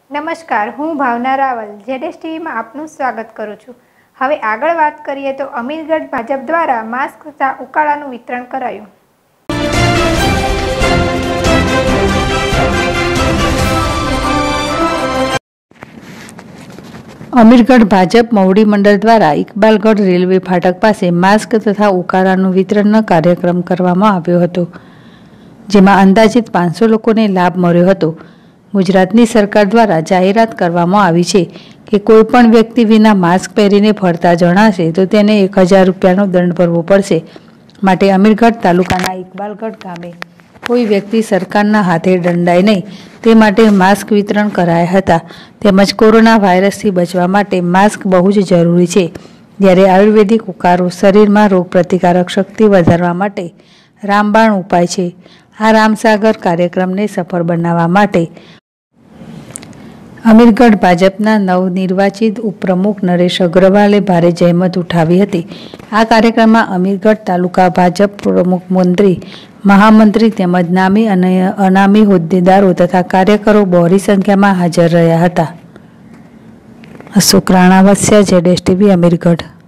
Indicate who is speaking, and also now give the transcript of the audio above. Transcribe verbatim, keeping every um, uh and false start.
Speaker 1: નમસ્કાર, હું ભાવના રાવલ જેડેશ ટીવીમાં આપનું સ્વાગત કરું છું। હવે આગળ વાત કરીએ તો અમીરગઢ ભાજપ દ્વારા માસ્ક તથા ઉકાળાનું વિતરણ કરાયું। અમીરગઢ ભાજપ મવડી મંડળ દ્વારા ઇકબાલગઢ રેલવે ફાટક પાસે માસ્ક તથા ઉકાળાનું વિતરણનો કાર્યક્રમ કરવામાં આવ્યો હતો, જેમાં અંદાજિત પાંચસો લોકોને લાભ મળ્યો હતો। ગુજરાતની સરકાર દ્વારા જાહેરાત કરવામાં આવી છે કે કોઈપણ વ્યક્તિ વિના માસ્ક પહેરીને ફરતા જણાશે તો તેને એક હજાર રૂપિયાનો દંડ ભરવો પડશે। માટે અમીરગઢ તાલુકાના ઇકબાલગઢ ગામે કોઈ વ્યક્તિ સરકારના હાથે દંડાય નહીં તે માટે માસ્ક વિતરણ કરાયા હતા। તેમજ કોરોના વાયરસથી બચવા માટે માસ્ક બહુ જ જરૂરી છે, જ્યારે આયુર્વેદિક ઉકાળો શરીરમાં રોગ પ્રતિકારક શક્તિ વધારવા માટે રામબાણ ઉપાય છે। આ રામસાગર કાર્યક્રમને સફળ બનાવવા માટે અમીરગઢ ભાજપના નવનિર્વાચિત ઉપપ્રમુખ નરેશ અગ્રવાલે ભારે જહેમત ઉઠાવી હતી। આ કાર્યક્રમમાં અમીરગઢ તાલુકા ભાજપ પ્રમુખ મંત્રી, મહામંત્રી તેમજ નામી અને અનામી હોદ્દેદારો તથા કાર્યકરો બહોળી સંખ્યામાં હાજર રહ્યા હતા। અશોક રાણાવસિયા, જેડેશ ટીવી, અમીરગઢ।